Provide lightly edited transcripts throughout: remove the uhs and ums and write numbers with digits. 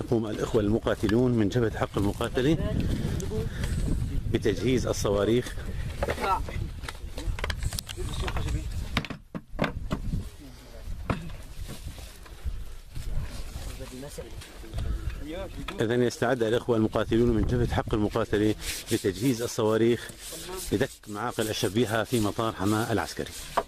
يقوم الإخوة المقاتلون من جبهة حق المقاتلة بتجهيز الصواريخ إذن يستعد الإخوة المقاتلون من جبهة حق المقاتلة لتجهيز الصواريخ لدك معاقل الشبيحة في مطار حماة العسكري.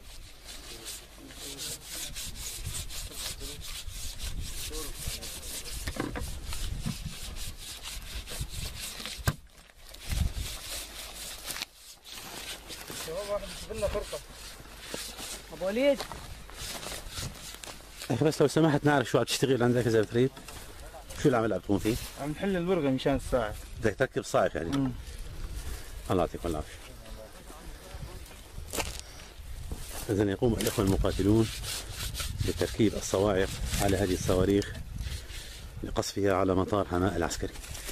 ابو وليد بس لو سمحت نعرف شو عم تشتغل عندك إذا بتريد؟ شو العمل عم تقوم فيه؟ عم نحل البرغة مشان الساعة. بدك تركب صاعق يعني؟ الله يعطيكم العافية. إذن يقوم الإخوة المقاتلون بتركيب الصواعق على هذه الصواريخ لقصفها على مطار حماة العسكري.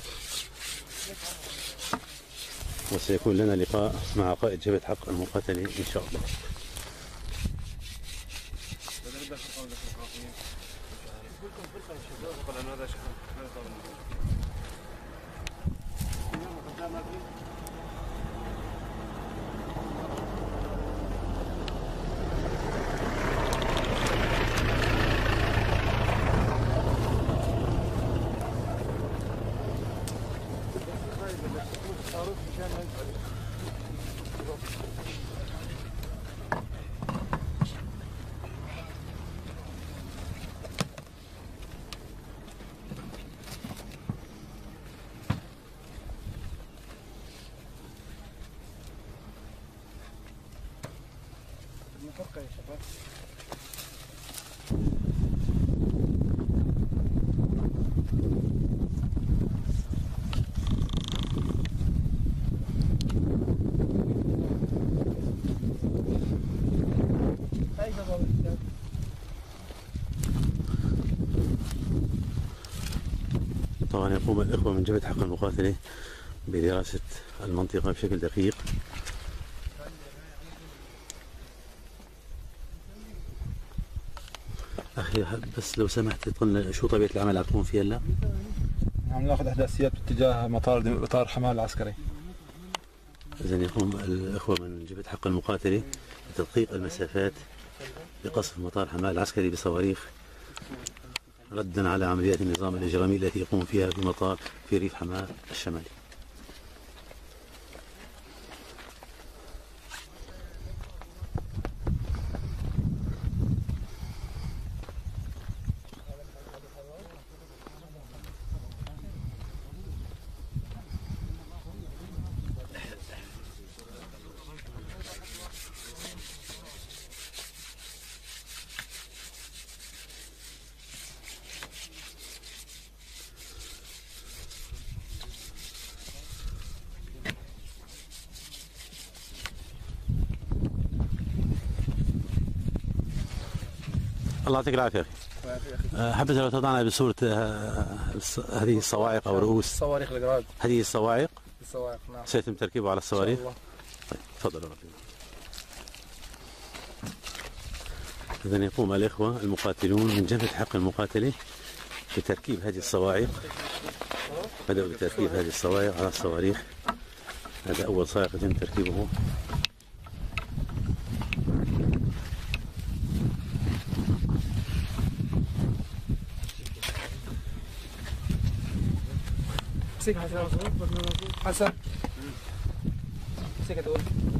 وسيكون لنا لقاء مع قائد جبهة حق المقاتلة إن شاء الله. نفكر يا شباب. طبعا يقوم الإخوة من جبهة حق المقاتلة بدراسة المنطقة بشكل دقيق. أخي بس لو سمحت تقولنا شو طبيعة العمل عم تقوم فيها هلا؟ عم ناخذ إحداثيات باتجاه مطار حماة العسكري. إذن يقوم الإخوة من جبهة حق المقاتلة بتدقيق المسافات لقصف مطار حماة العسكري بصواريخ ردا على عمليات النظام الإجرامي التي يقوم فيها في مطار في ريف حماة الشمالي. الله يعطيك العافية أخي. حبذا لو تضعنا بصورة هذه الصواعق أو رؤوس صواريخ الجراد. هذه الصواعق نعم. سيتم تركيبه على الصواريخ. طيب تفضلوا. إذن يقوم الإخوة المقاتلون من جبهة حق المقاتلة بتركيب هذه الصواعق. بدأوا بتركيب هذه الصواعق على الصواريخ. هذا أول صاعق يتم تركيبه. امسك حسن امسك هدول.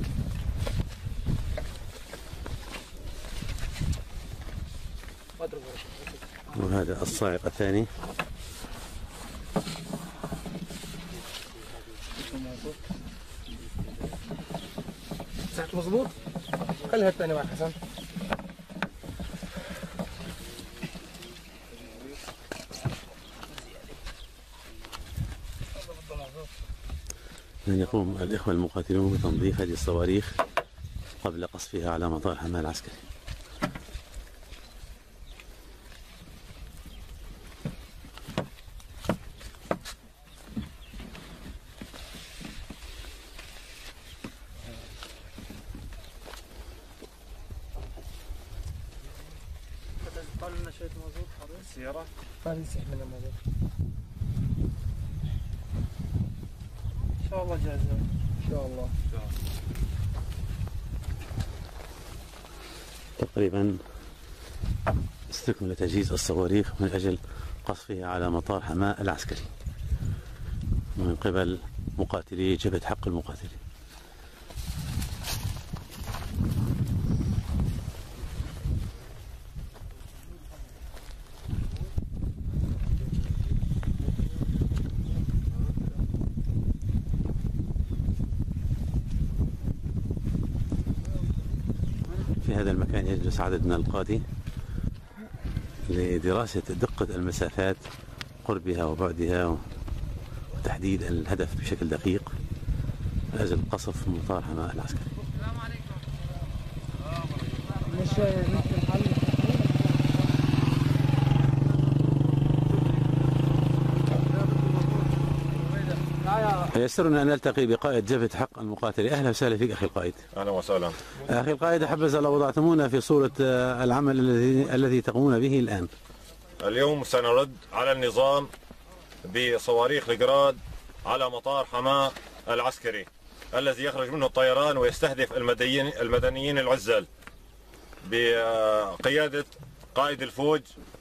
وهذا الصاعق الثاني. مسكت مظبوط. خليها الثاني معك حسن. أن يقوم الإخوة المقاتلون بتنظيف هذه الصواريخ قبل قصفها على مطار حماة العسكري. طالع لنا شوية مازوت. السيارة ما نسيح منها مازوت. شاء الله جاهزة. ان شاء الله. تقريبا استكمل تجهيز الصواريخ من أجل قصفها على مطار حماة العسكري من قبل مقاتلي جبهة حق المقاتلين. في هذا المكان يجلس عدد من القادة لدراسة دقة المسافات، قربها وبعدها، وتحديد الهدف بشكل دقيق من أجل قصف مطار حماة العسكري. السلام عليكم. يسرنا أن نلتقي بقائد جبهة حق المقاتل. أهلا وسهلا فيك أخي القائد. أهلا وسهلا. أخي القائد، حبذا لو وضعتمونا في صورة العمل الذي تقومون به الآن. اليوم سنرد على النظام بصواريخ الجراد على مطار حماة العسكري الذي يخرج منه الطيران ويستهدف المدنيين العزال بقيادة قائد الفوج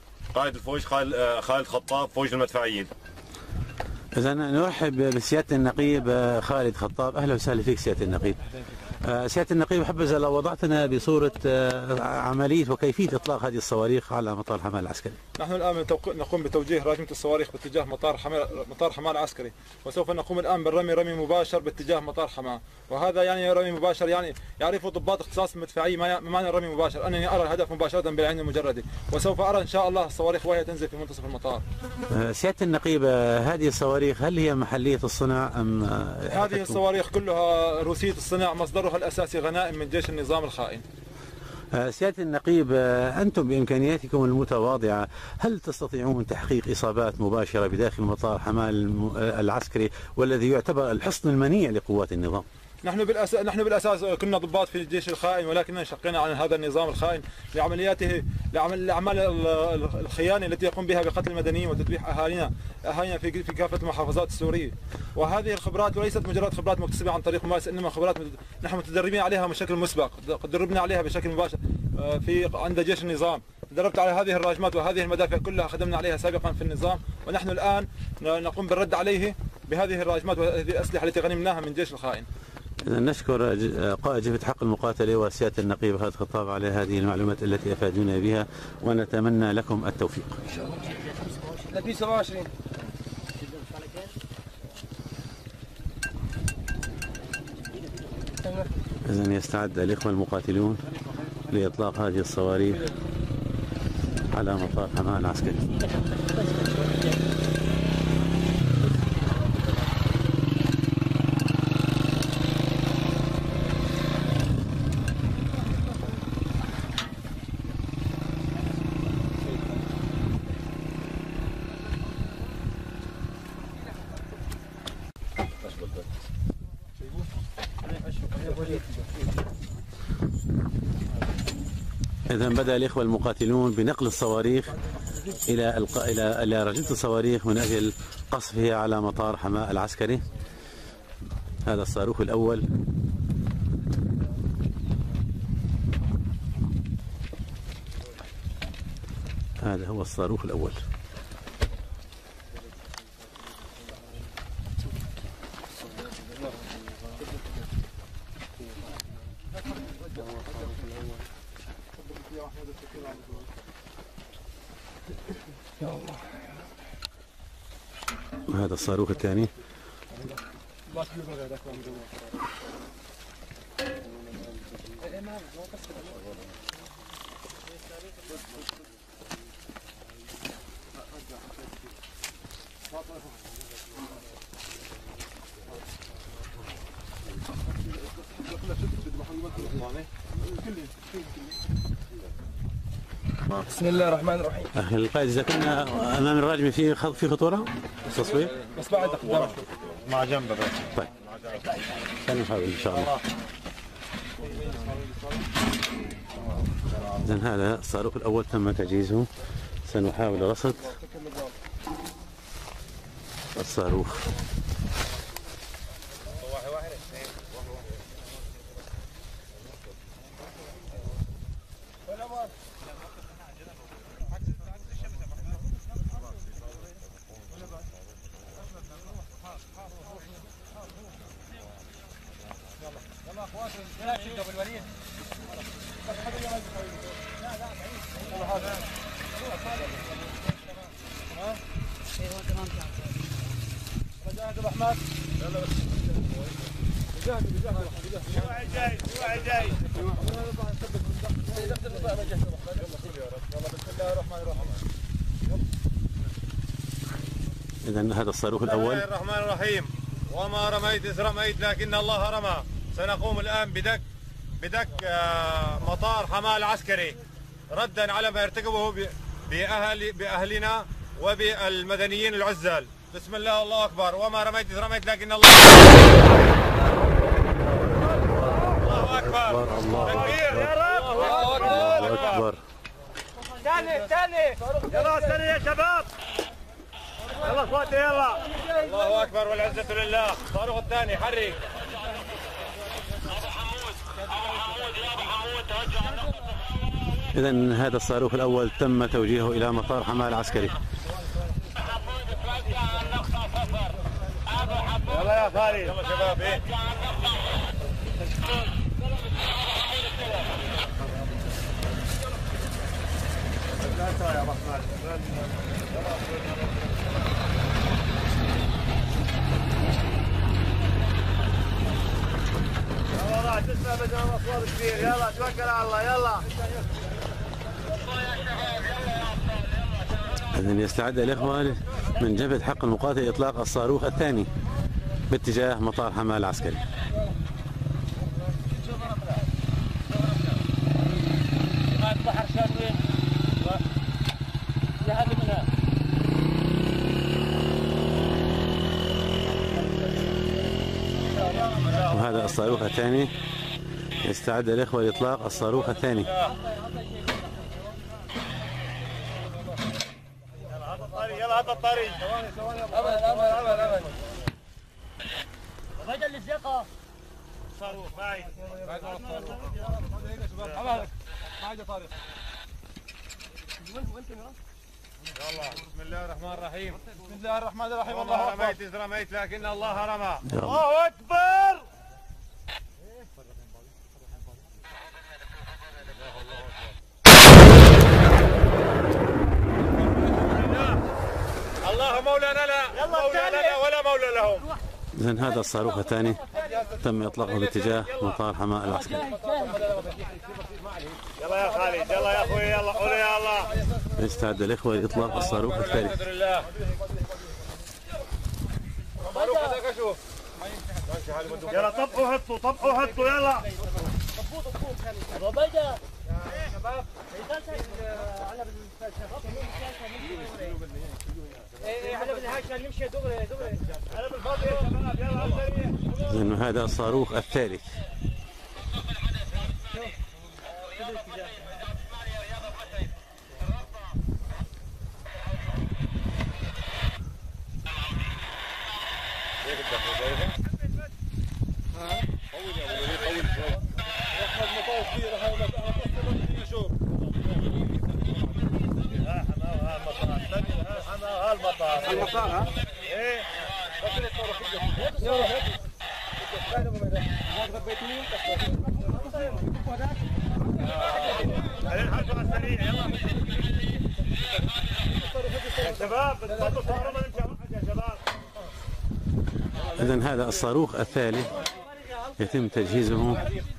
خالد خطاب، فوج المدفعيين. إذا نرحب بسيادة النقيب خالد خطاب. أهلا وسهلا فيك سيادة النقيب. سيادة النقيب، حبذا لو وضعتنا بصورة عملية وكيفية إطلاق هذه الصواريخ على مطار حماة العسكري. نحن الآن نقوم بتوجيه راجمة الصواريخ باتجاه مطار حماة العسكري، وسوف نقوم الآن بالرمي مباشر باتجاه مطار حماة، وهذا يعني رمي مباشر، يعني يعرف ضباط اختصاص المدفعية ما معنى الرمي مباشر، أنني أرى الهدف مباشرة بالعين المجردة، وسوف أرى إن شاء الله الصواريخ وهي تنزل في منتصف المطار. سيادة النقيب، هذه الصواريخ هل هي محلية الصنع أم هذه الصواريخ كلها روسية الصنع، مصدرها الأساسي غنائم من جيش النظام الخائن. سيادة النقيب، أنتم بإمكانياتكم المتواضعة هل تستطيعون تحقيق إصابات مباشرة بداخل مطار حماة العسكري والذي يعتبر الحصن المنيع لقوات النظام؟ نحن بالاساس كنا ضباط في الجيش الخائن، ولكننا انشقينا عن هذا النظام الخائن لعملياته، لاعمال الخيانه التي يقوم بها بقتل المدنيين وتذبيح اهالينا في كافه المحافظات السوريه. وهذه الخبرات ليست مجرد خبرات مكتسبه عن طريق ممارسه، انما خبرات نحن متدربين عليها بشكل مسبق، تدربنا عليها بشكل مباشر عند جيش النظام. تدربت على هذه الراجمات وهذه المدافع كلها، خدمنا عليها سابقا في النظام، ونحن الان نقوم بالرد عليه بهذه الراجمات وهذه الاسلحه التي غنمناها من جيش الخائن. نشكر قائد جبهة حق المقاتلة وسيادة النقيب خالد خطاب على هذه المعلومات التي أفادونا بها، ونتمنى لكم التوفيق. إن شاء الله. 27. إذن يستعد الإخوة المقاتلون لإطلاق هذه الصواريخ على مطار حماة العسكري. إذن بدأ الإخوة المقاتلون بنقل الصواريخ إلى رجلة الصواريخ من أجل قصفها على مطار حماة العسكري. هذا الصاروخ الأول. هذا هو الصاروخ الأول. وهذا الصاروخ الثاني. بسم الله الرحمن الرحيم. أخي القائد، إذا كنا أمام الراجمة في خطورة تصوير؟ بس بعد قدامك مع جنبه. طيب سنحاول إن شاء الله. إذن هذا الصاروخ الأول تم تجهيزه، سنحاول رصد الصاروخ. إذن هذا الصاروخ الأول. بسم الله الرحمن الرحيم. وما رميت إذ رميت لكن الله رمى. سنقوم الآن بدك مطار حماة العسكري ردا على ما ارتكبه بأهلنا وبالمدنيين العزال. بسم الله الله أكبر. وما رميت إذ رميت لكن الله أكبر. تكبير يا رب. الله أكبر. ثاني يلا ثاني يا شباب. يلا اخواتي يلا. الله أكبر والعزة لله. الصاروخ الثاني حرك. إذن هذا الصاروخ الأول تم توجيهه إلى مطار حماة العسكري. يلا يا خالد. يلا شباب. إيه يا رحمن. يلا تسمع بدنا اصوات كثير. يلا توكل على الله. يلا إذن يستعد الإخوة من جبهة حق المقاتل إطلاق الصاروخ الثاني باتجاه مطار حماة العسكري. وهذا الصاروخ الثاني. يستعد الإخوة لإطلاق الصاروخ الثاني. يلا هذا الطريق. ابد بدل الثقة. صاروخ بعيد. يلا. بسم الله الرحمن الرحيم. بسم الله الرحمن الرحيم. وما الله أكبر. رميت إذ رميت لكن الله رمى. الله أكبر. الله مولانا لا مولى لنا ولا مولى لهم. إذن هذا الصاروخ الثاني تم إطلاقه باتجاه مطار حماة العسكري. يلا يا خالد. يلا يا أخوي. يلا قولوا يا الله. يستعد الإخوة لإطلاق الصاروخ الثالث. الحمد لله. يلا طبقوا هطوا. طبقوا هطوا. يلا ربيدة يا شباب. احنا بالهاش نمشي دغري دغري. انا بالفاضي يا شباب. يلا إذن هذا الصاروخ الثالث. إذن هذا الصاروخ الثالث يتم تجهيزه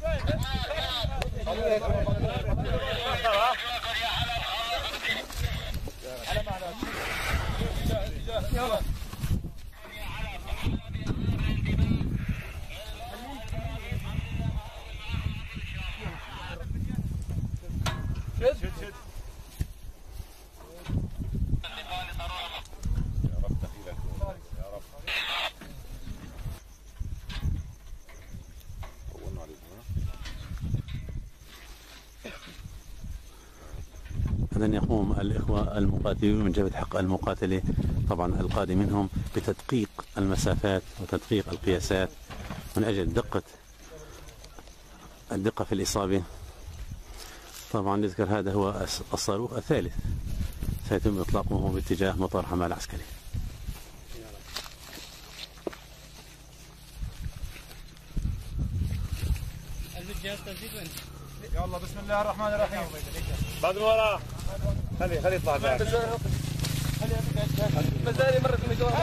أن يقوم الإخوة المقاتلون من جبهة حق المقاتلة طبعا القادم منهم بتدقيق المسافات وتدقيق القياسات من أجل الدقة في الإصابة. طبعا نذكر هذا هو الصاروخ الثالث سيتم إطلاقه باتجاه مطار حماة العسكري. يلا بسم الله الرحمن الرحيم. بعد من ورا خلي يطلع بعد مزاري مرة في المجوار.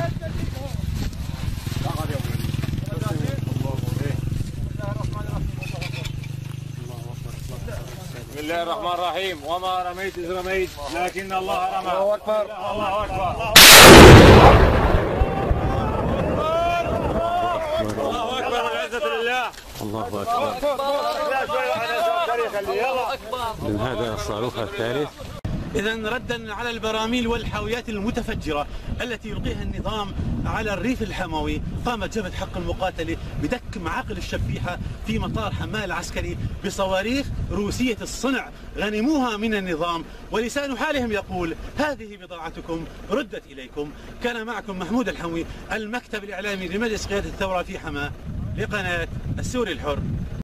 بسم الله الرحمن الرحيم. وما رميت إذ رميت لكن الله رمى. الله أكبر الله أكبر الله أكبر والعزة لله. الله أكبر. من هذا الصاروخ الثالث. إذا ردا على البراميل والحاويات المتفجرة التي يلقيها النظام على الريف الحموي، قامت جبهة حق المقاتلة بدك معاقل الشبيحة في مطار حماة العسكري بصواريخ روسية الصنع غنموها من النظام، ولسان حالهم يقول هذه بضاعتكم ردت إليكم. كان معكم محمود الحموي، المكتب الإعلامي لمجلس قيادة الثورة في حماة، لقناة السوري الحر.